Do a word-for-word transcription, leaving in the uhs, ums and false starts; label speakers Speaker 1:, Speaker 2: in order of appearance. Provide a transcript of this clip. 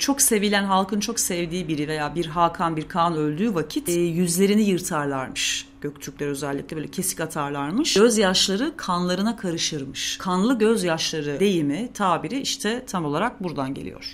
Speaker 1: çok sevilen, halkın çok sevdiği biri veya bir Hakan, bir Kaan öldüğü vakit e, yüzlerini yırtarlarmış. Göktürkler özellikle böyle kesik atarlarmış. Gözyaşları kanlarına karışırmış. Kanlı gözyaşları deyimi, tabiri işte tam olarak buradan geliyor.